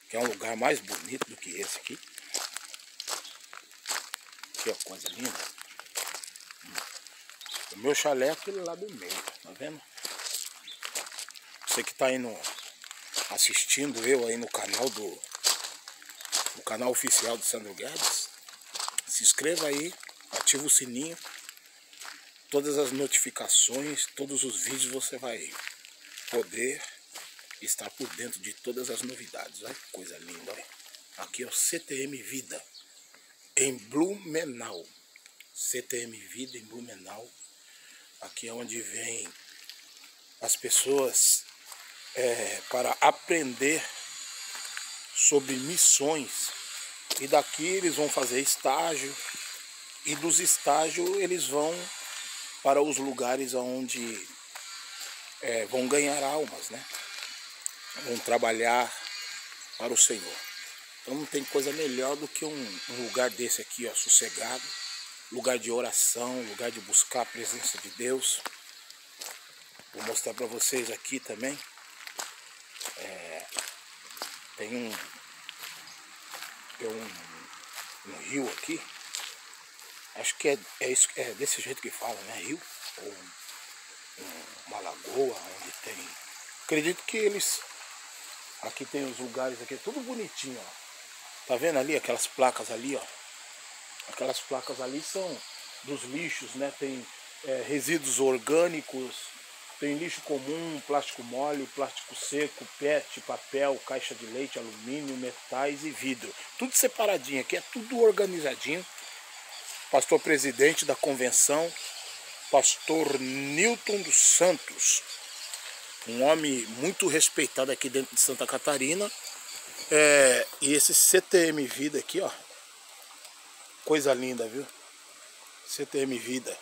que é um lugar mais bonito do que esse aqui. Aqui, ó, coisa linda. O meu chalé é aquele lá do meio, tá vendo? Você que tá indo assistindo eu aí no canal oficial do Sandro Guedes, se inscreva aí, ativa o sininho, todas as notificações, todos os vídeos você vai poder estar por dentro de todas as novidades. Olha que coisa linda, olha. Aqui é o CTM Vida, em Blumenau. CTM Vida em Blumenau. Aqui é onde vem as pessoas para aprender sobre missões. E daqui eles vão fazer estágio. E dos estágios eles vão para os lugares onde vão ganhar almas, né? Vão trabalhar para o Senhor. Então não tem coisa melhor do que um lugar desse aqui, ó, sossegado. Lugar de oração, lugar de buscar a presença de Deus. Vou mostrar para vocês aqui também. Tem um rio aqui. Acho que é desse jeito que fala, né? Rio. Ou uma lagoa onde tem... Acredito que eles... Aqui tem os lugares aqui, tudo bonitinho, ó. Tá vendo ali aquelas placas ali, ó? Aquelas placas ali são dos lixos, né? Tem resíduos orgânicos, tem lixo comum, plástico mole, plástico seco, PET, papel, caixa de leite, alumínio, metais e vidro. Tudo separadinho aqui, é tudo organizadinho. Pastor presidente da convenção, pastor Nilton dos Santos. Um homem muito respeitado aqui dentro de Santa Catarina. E esse CTM Vida aqui, ó. Coisa linda, viu? CTM Vida.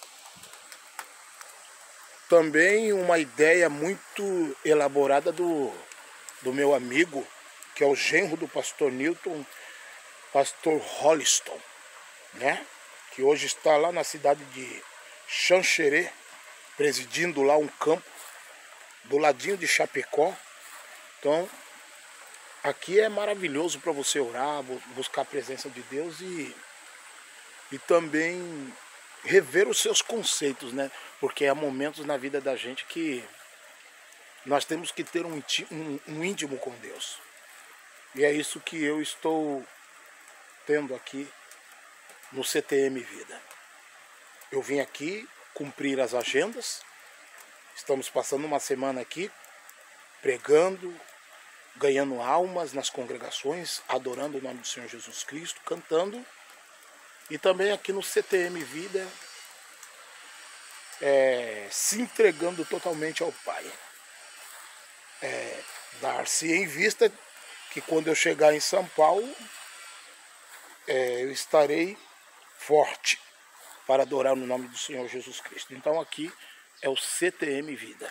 Também uma ideia muito elaborada do meu amigo, que é o genro do pastor Nilton, pastor Holliston, né? Que hoje está lá na cidade de Xanxerê, presidindo lá um campo, do ladinho de Chapecó. Então, aqui é maravilhoso para você orar, buscar a presença de Deus e também rever os seus conceitos, né? Porque há momentos na vida da gente que nós temos que ter um íntimo com Deus. E é isso que eu estou tendo aqui no CTM Vida. Eu vim aqui cumprir as agendas. Estamos passando uma semana aqui pregando, ganhando almas nas congregações, adorando o nome do Senhor Jesus Cristo, cantando. E também aqui no CTM Vida, se entregando totalmente ao Pai. Dar-se em vista que quando eu chegar em São Paulo, eu estarei forte para adorar no nome do Senhor Jesus Cristo. Então aqui é o CTM Vida,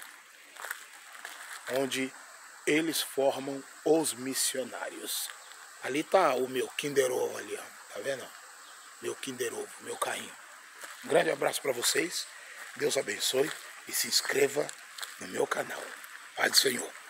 onde eles formam os missionários. Ali tá o meu Kinder Ovo ali, ó. Tá vendo? Meu Kinder Ovo, meu carrinho. Um grande abraço para vocês. Deus abençoe e se inscreva no meu canal. Pai do Senhor.